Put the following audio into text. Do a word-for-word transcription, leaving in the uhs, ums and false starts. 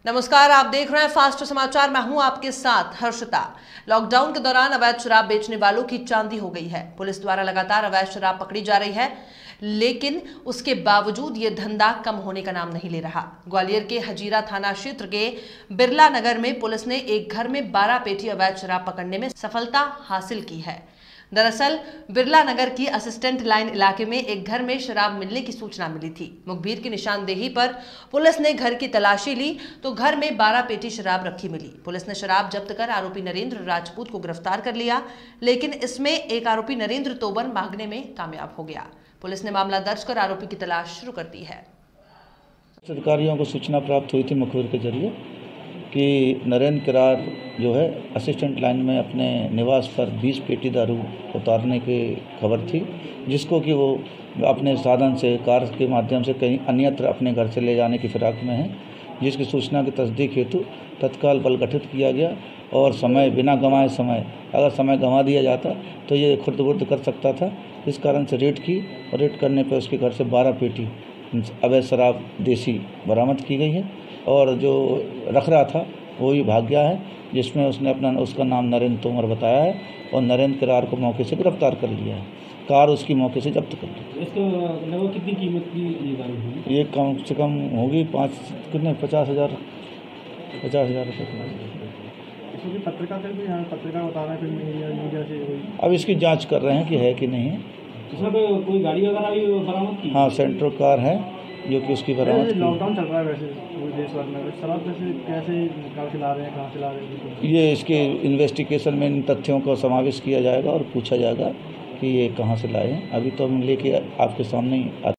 नमस्कार, आप देख रहे हैं फास्ट समाचार। मैं हूं आपके साथ हर्षिता। लॉकडाउन के दौरान अवैध शराब बेचने वालों की चांदी हो गई है। पुलिस द्वारा लगातार अवैध शराब पकड़ी जा रही है, लेकिन उसके बावजूद ये धंधा कम होने का नाम नहीं ले रहा। ग्वालियर के हजीरा थाना क्षेत्र के बिरला नगर में पुलिस ने एक घर में बारह पेटी अवैध शराब पकड़ने में सफलता हासिल की है। दरअसल बिरला नगर की असिस्टेंट लाइन इलाके में एक घर में शराब मिलने की सूचना मिली थी। मुखबिर की निशानदेही पर पुलिस ने घर की तलाशी ली तो घर में बारह पेटी शराब रखी मिली। पुलिस ने शराब जब्त कर आरोपी नरेंद्र राजपूत को गिरफ्तार कर लिया, लेकिन इसमें एक आरोपी नरेंद्र तोमर भागने में कामयाब हो गया। पुलिस ने मामला दर्ज कर आरोपी की तलाश शुरू कर दी है। अधिकारियों को सूचना प्राप्त हुई थी मुखबिर के जरिए कि नरेंद्र किरार जो है असिस्टेंट लाइन में अपने निवास पर बीस पेटी दारू उतारने की खबर थी, जिसको कि वो अपने साधन से कार के माध्यम से कहीं अन्यत्र अपने घर से ले जाने की फिराक में है, जिसकी सूचना की तस्दीक हेतु तत्काल बल गठित किया गया और समय बिना गंवाए समय अगर समय गंवा दिया जाता तो ये खुर्द बुर्द कर सकता था। इस कारण से रेड की और रेड करने पर उसके घर से बारह पेटी अवैध शराब देसी बरामद की गई है और जो रख रहा था वो ही भाग गया है, जिसमें उसने अपना उसका नाम नरेंद्र तोमर बताया है और नरेंद्र किरार को मौके से गिरफ्तार कर लिया है। कार उसकी मौके से जब्त कर ली। इसको लगभग कितनी कीमत की ये गाड़ी हुई? ये कम से कम होगी पाँच कितने पचास हज़ार पचास हज़ार रुपये। इसमें पत्रकार से भी पत्रकार बता रहे हैं फिर मीडिया से। अब इसकी जाँच कर रहे हैं कि है कि नहीं है। इसमें कोई गाड़ी वगैरह भी बरामद की? हाँ, सेंट्रो कार है जो कि उसकी बरामद की। लॉकडाउन चल रहा है वैसे पूरे देश भर में, शराब कैसे कैसे निकाल के ला रहे हैं, कहाँ से ला रहे हैं? ये इसके इन्वेस्टिगेशन में इन तथ्यों का समावेश किया जाएगा और पूछा जाएगा कि ये कहाँ से लाए हैं। अभी तो हम लेके आपके सामने ही